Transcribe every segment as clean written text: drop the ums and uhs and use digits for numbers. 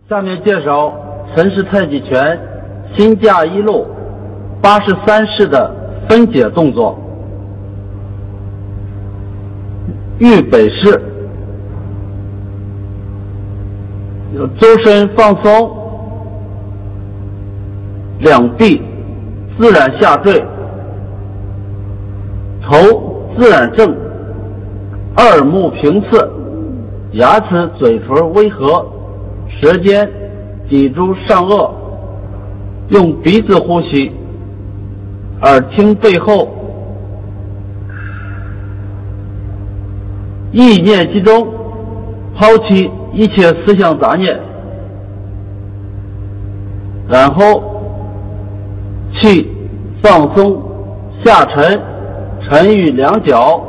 下面介绍陈氏太极拳心架一路83式的分解动作。预北式，周身放松，两臂自然下坠，头自然正，二目平视，牙齿嘴唇微合，舌尖抵住上颚，用鼻子呼吸，耳听背后，意念集中，抛弃一切思想杂念，然后气放松下沉，沉于两脚，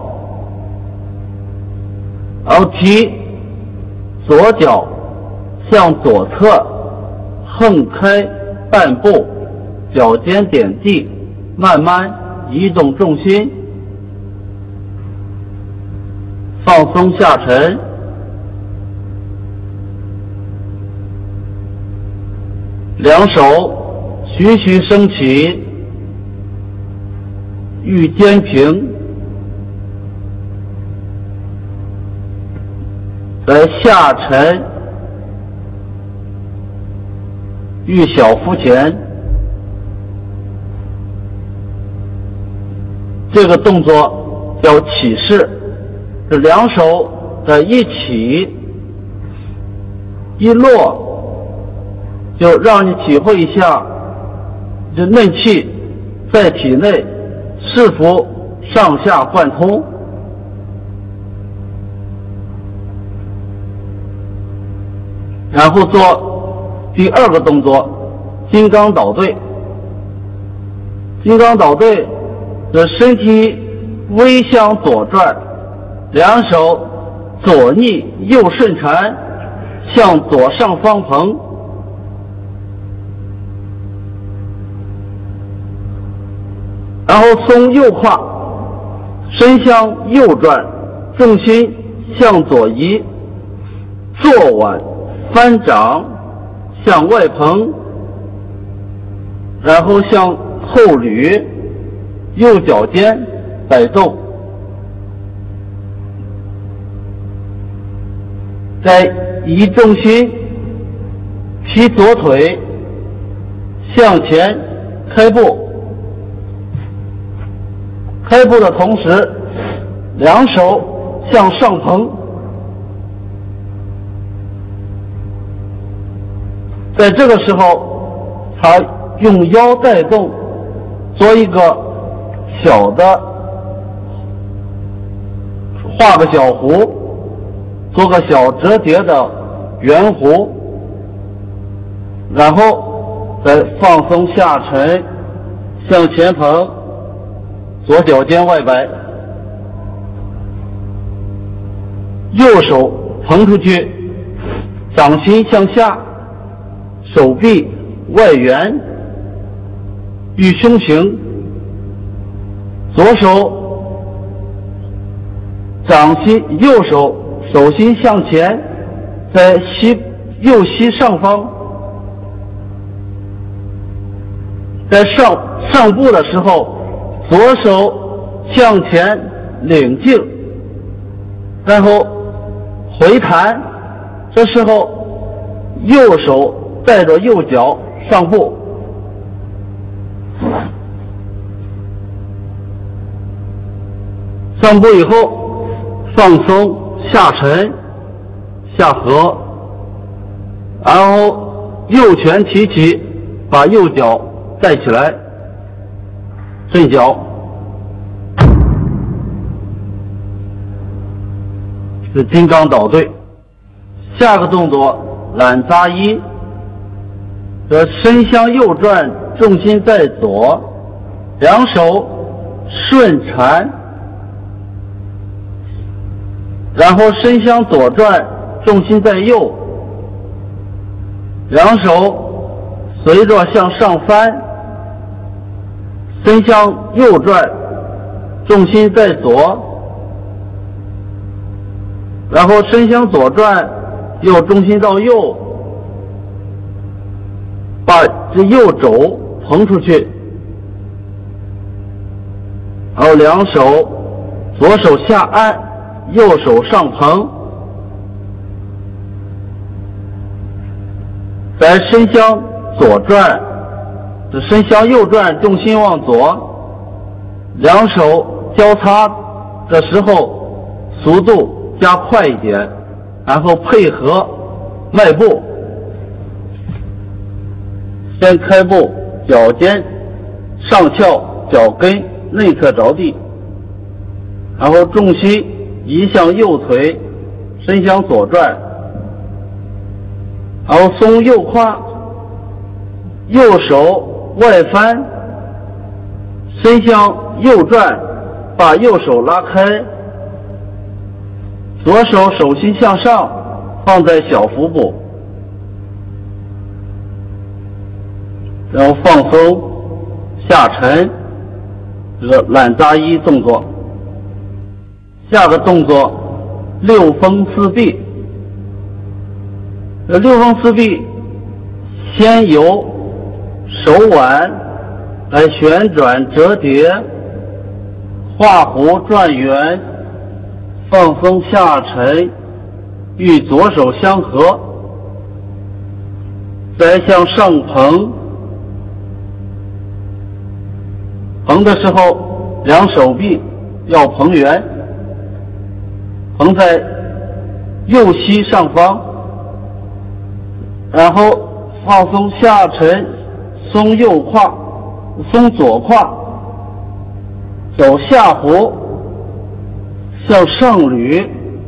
然后提左脚向左侧横开半步，脚尖点地，慢慢移动重心，放松下沉，两手徐徐升起，欲肩平，在下沉，欲小腹前。这个动作叫起势，这两手的一起一落，就让你体会一下这内气在体内是否上下贯通。然后做第二个动作，金刚捣队。金刚捣队的身体微向左转，两手左逆右顺缠，向左上方捧，然后松右胯，身向右转，重心向左移，坐腕翻掌向外捧，然后向后捋，右脚尖摆动，再移重心，提左腿向前开步，开步的同时两手向上捧，在这个时候他用腰带动，做一个小的画个小弧，做个小折叠的圆弧，然后再放松下沉，向前捧，左脚尖外摆，右手捧出去，掌心向下，手臂外圆，与胸形，左手掌心，右手手心向前，在右膝上方，在上步的时候，左手向前领劲，然后回弹，这时候右手带着右脚上步，上步以后放松下沉下合，然后右拳提起，把右脚带起来，震脚，是金刚捣队。下个动作懒扎一，这身向右转，重心在左，两手顺缠，然后身向左转，重心在右，两手随着向上翻，身向右转，重心在左，然后身向左转，又重心到右， 把这右肘捧出去，然后两手，左手下按，右手上捧，在身向左转，这身向右转，重心往左，两手交叉，这时候速度加快一点，然后配合迈步，先开步，脚尖上翘，脚跟内侧着地，然后重心移向右腿，身向左转，然后松右胯，右手外翻，身向右转，把右手拉开，左手手心向上，放在小腹部，然后放松下沉，这个懒扎衣动作。下个动作六风四臂。六风四臂先由手腕来旋转折叠，画弧转圆，放松下沉，与左手相合，再向上捧。捧的时候，两手臂要捧圆，捧在右膝上方，然后放松下沉，松右胯，松左胯，走下弧，向上捋，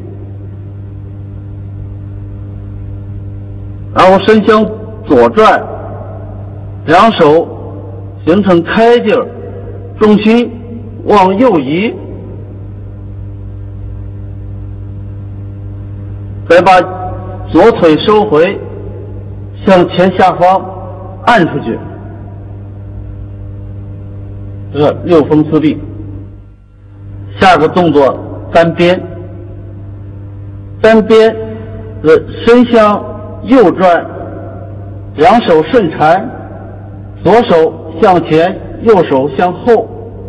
然后身向左转，两手形成开劲儿，重心往右移，再把左腿收回，向前下方按出去，这六风四臂。下个动作单边，单边身向右转，两手顺缠，左手向前，右手向后，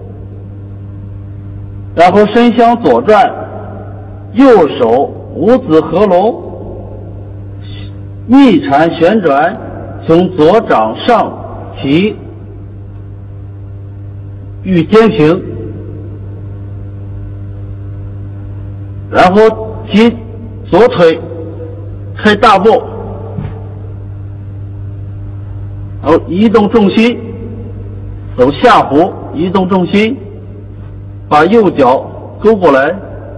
然后身向左转，右手五指合拢，逆缠旋转，从左掌上提，与肩平，然后提左腿开大步，然后移动重心，走下弧，移动重心，把右脚勾过来，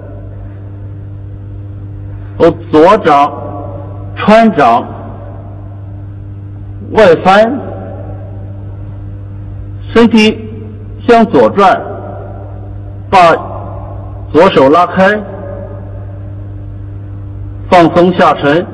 左掌穿掌外翻，身体向左转，把左手拉开，放松下沉，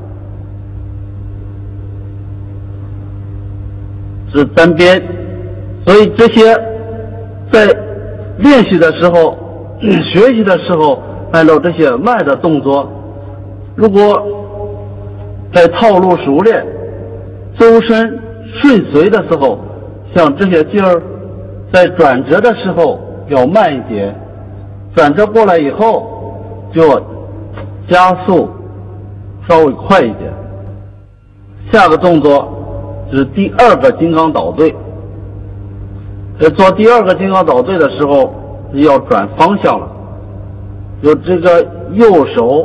是单边。所以这些在练习的时候、学习的时候，按照这些慢的动作，如果在套路熟练、周身顺遂的时候，像这些劲儿，在转折的时候要慢一点，转折过来以后就加速稍微快一点。下个动作是第二个金刚倒坠。做第二个金刚倒坠的时候要转方向了，就这个右手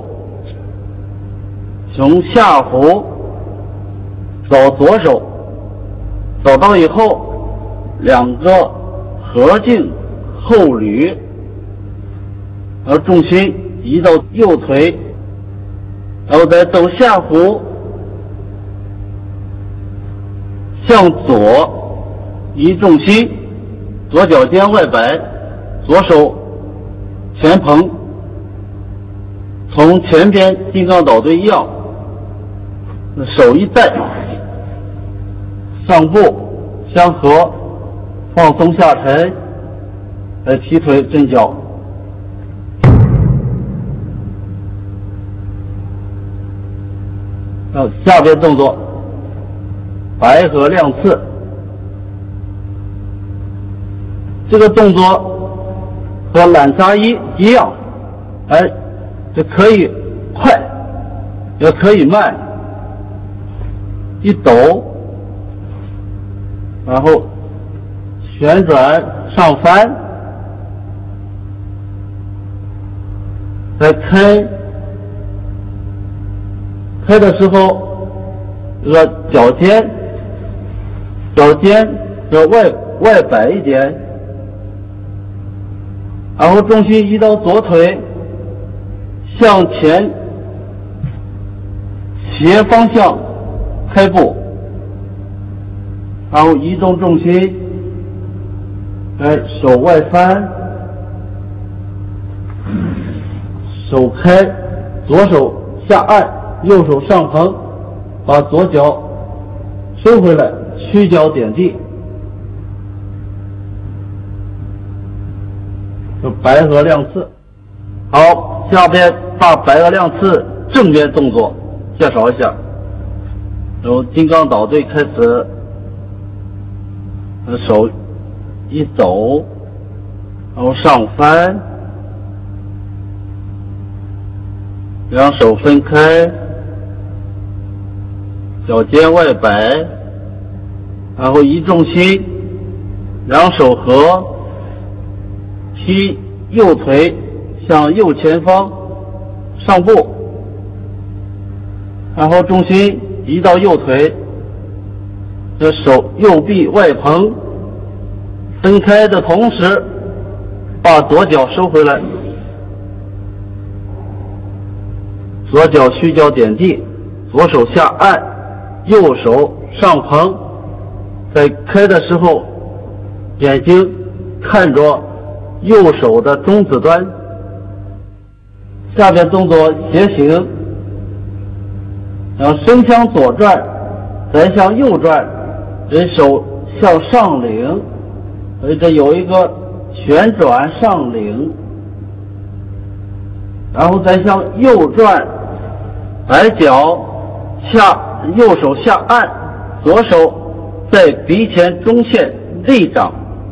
从下弧走左手，走到以后两个合颈后捋，然后重心移到右腿，然后再走下弧，向左移重心，左脚尖外摆，左手前捧，从前边金刚倒坠一样，手一带，上步相合，放松下沉，来提腿震脚。下边动作白合亮次。这个动作和揽扎一样，这可以快，也可以慢。一抖，然后旋转上翻，再开的时候，这个脚尖要外摆一点，然后重心移到左腿，向前斜方向开步，然后移动重心，手外翻，手开，左手下按，右手上横，把左脚收回来，屈脚点地，就白合亮次。好，下边把白合亮次正面动作介绍一下。由金刚捣队开始，手一抖，然后上翻，两手分开，脚尖外摆，然后移重心，两手合，踢右腿向右前方上步，然后重心移到右腿，这手右臂外蓬，分开的同时，把左脚收回来，左脚虚脚点地，左手下按，右手上蓬，在开的时候，眼睛看着右手的中指端。下边动作斜行，然后身向左转，再向右转，人手向上领，所以这有一个旋转上领，然后再向右转，摆脚下，右手下按，左手在鼻前中线内掌，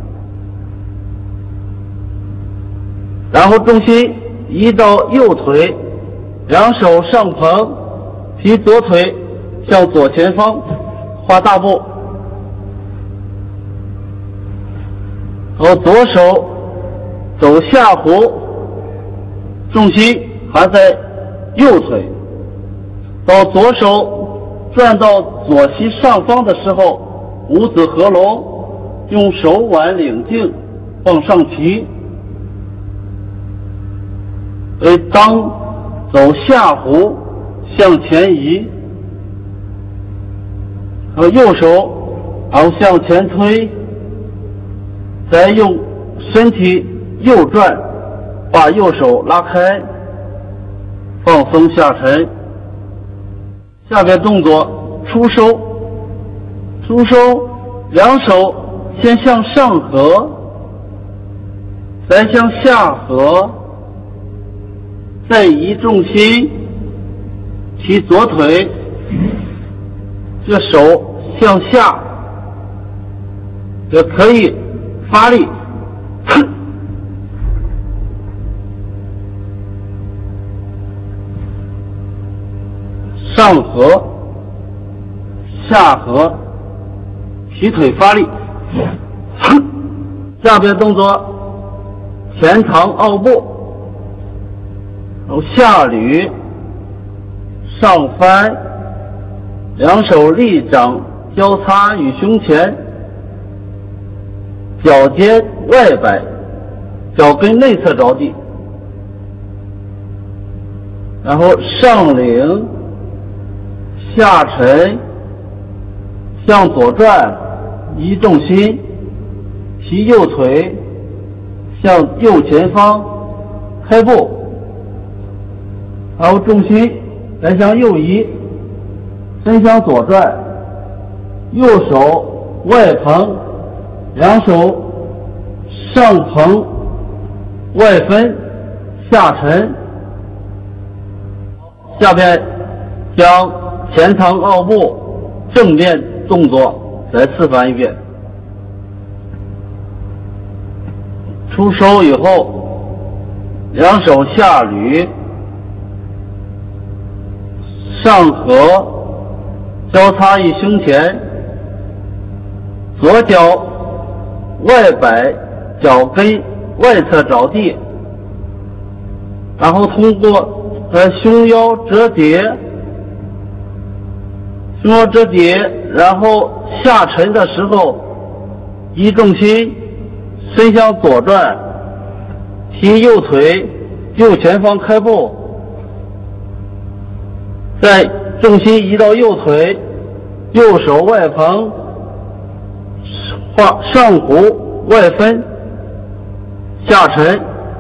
然后重心移到右腿，两手上蓬，提左腿向左前方画大步，然后左手走下弧，重心还在右腿，到左手转到左膝上方的时候，五指合拢，用手腕领劲往上提。当走下弧向前移，右手然后向前推，再用身体右转，把右手拉开，放松下沉。下边动作出收，两手先向上合，再向下合，再移重心，提左腿，这手向下，也可以发力，上合，下合，提腿发力。下边动作前堂奥步，然后下捋，上翻，两手立掌交叉于胸前，脚尖外摆，脚跟内侧着地，然后上领，下沉，向左转，移重心，提右腿向右前方开步，然后重心来向右移，身向左转，右手外蓬，两手上蓬，外分，下沉。下边将前堂奥步正面动作再示范一遍。出手以后，两手下捋，上合，交叉于胸前，左脚外摆，脚跟外侧着地，然后通过胸腰折叠，胸腰折叠，然后下沉的时候，移重心伸向左转，提右腿右前方开步，再重心移到右腿，右手外捧，画上弧外分，下沉。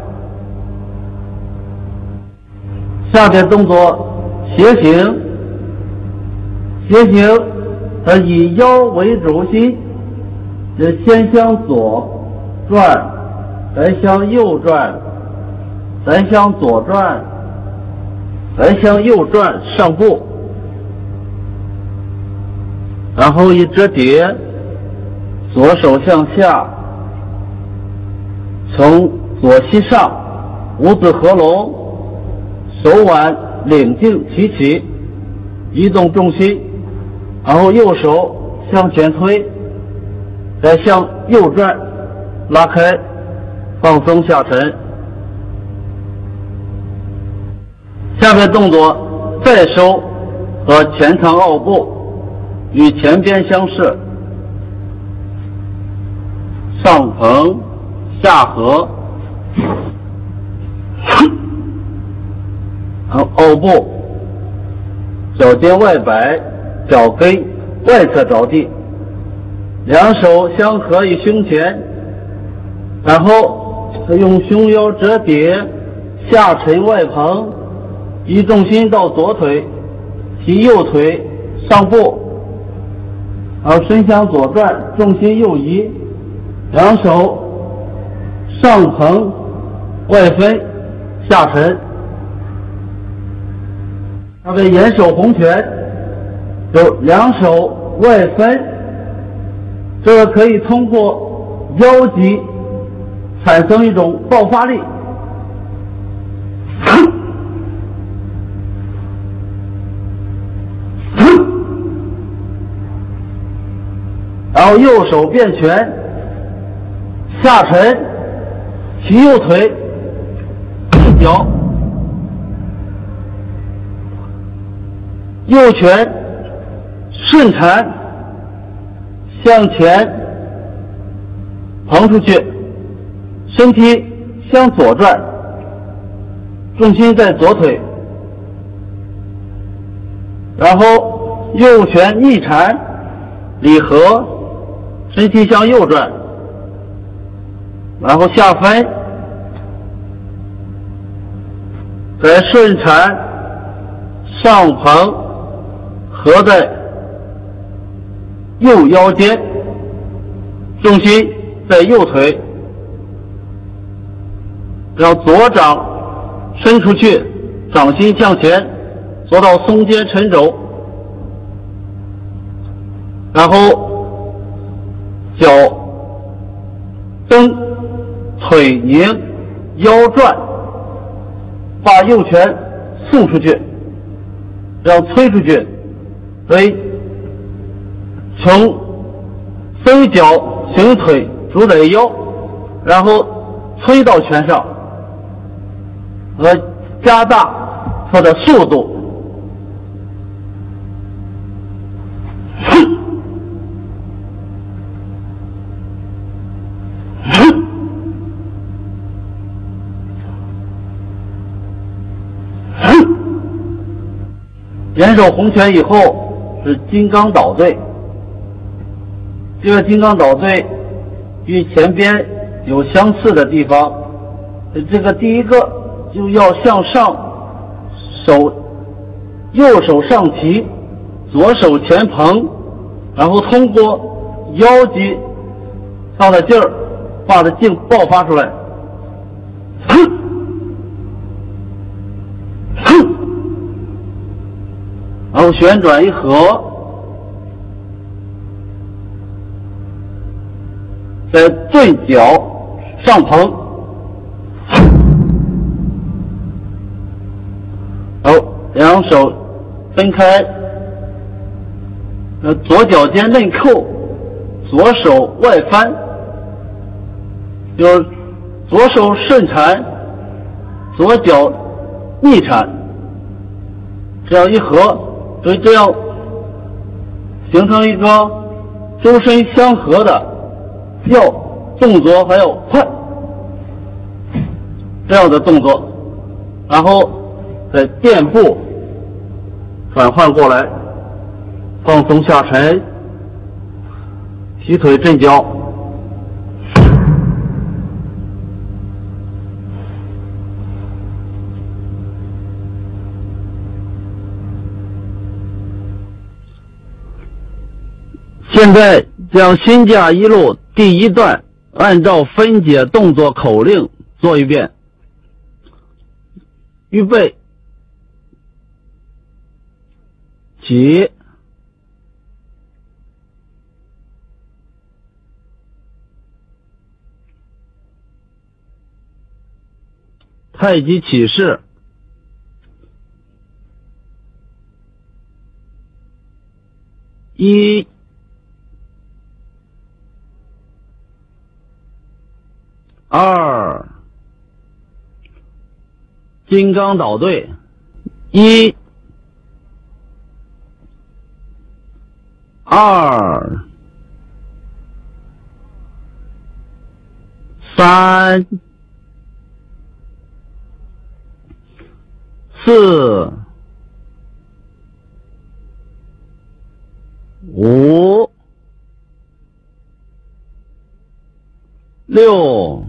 下边动作斜行，以腰为轴心，先向左转，再向右转，再向左转，再向右转上步，然后一折叠，左手向下，从左膝上，五指合拢，手腕领劲提起，移动重心，然后右手向前推，再向右转，拉开，放松下沉。下面动作再收和前长奥步与前边相似，上捧下合，奥步，脚尖外摆，脚跟外侧着地，两手相合于胸前，然后用胸腰折叠，下沉外捧，移重心到左腿，提右腿上步，然后伸向左转，重心右移，两手上捧外分下沉。他的眼手红拳有两手外分，这个可以通过腰肌产生一种爆发力。然后右手变拳，下沉，提右腿，一脚，右拳顺缠向前捧出去，身体向左转，重心在左腿，然后右拳逆缠里合，身体向右转，然后下分，再顺缠上捧，合在右腰间，重心在右腿，让左掌伸出去，掌心向前，做到松肩沉肘，然后脚蹬，腿拧，腰转，把右拳送出去，让推出去，所以从飞脚行腿主宰腰，然后推到拳上，和加大它的速度。眼手红拳以后是金刚倒坠，这个金刚倒坠与前边有相似的地方。这个第一个就要向上，右手上提，左手前捧，然后通过腰肌上的劲儿，把的劲爆发出来。然后旋转一合， 在最脚上棚，两手分开，左脚尖内扣，左手外翻，就左手顺缠，左脚逆缠，这样一合，所以这样形成一个周身相合的要动作还要快这样的动作，然后再垫步转换过来，放松下沉，提腿震脚。现在将新架一路第一段按照分解动作口令做一遍。预备，起，太极起势，一、二，金刚捣队，一、二、三、四、五、六，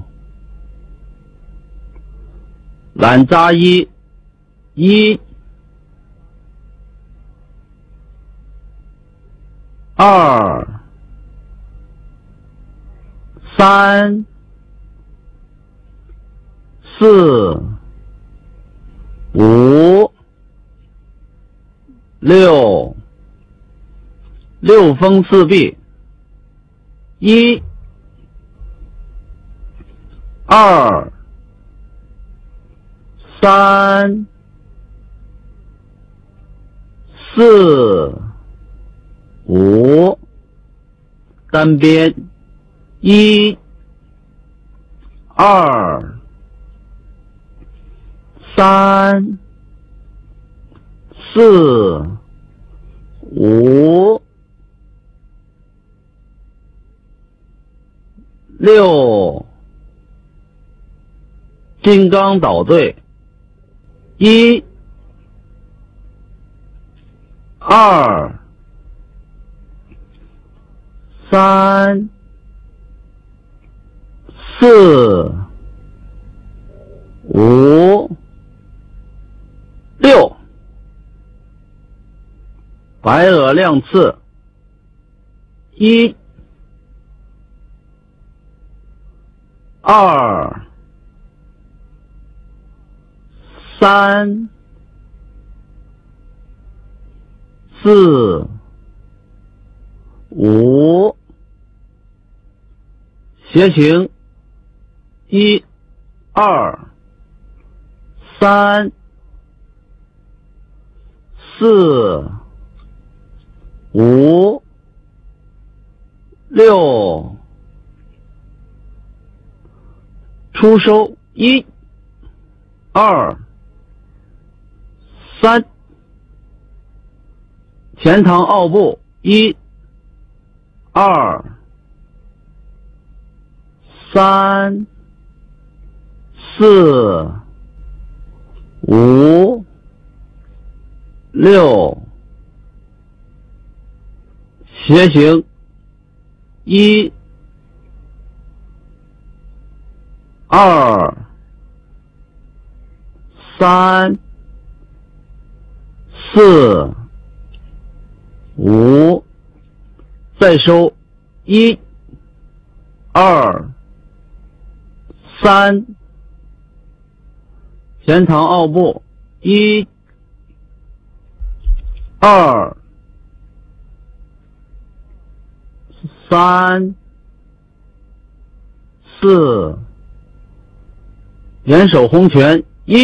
懒扎一，二、三、四、五、六，六风四臂，一、二、三、四、五，单边，一、二、三、四、五、六，金刚捣队，一、二、三、四、五、六，白鹅亮翅，一、二、三、四、五，斜行，一、二、三、四、五、六，出收，一、二、三，前堂奥步，一、二、三、四、五、六，斜行，一、二、三、四、五，再收，一、二、三，前堂奥步，一、二、三、 4，严守红拳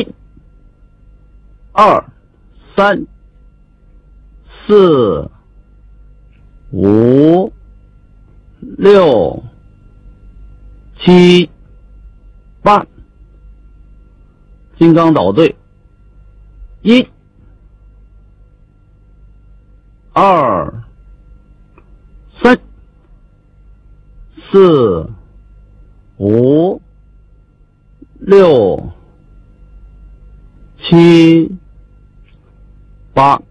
，1、2、3、4、5、6、7、8，金刚捣对，1、2、3、4、5、6、7、8。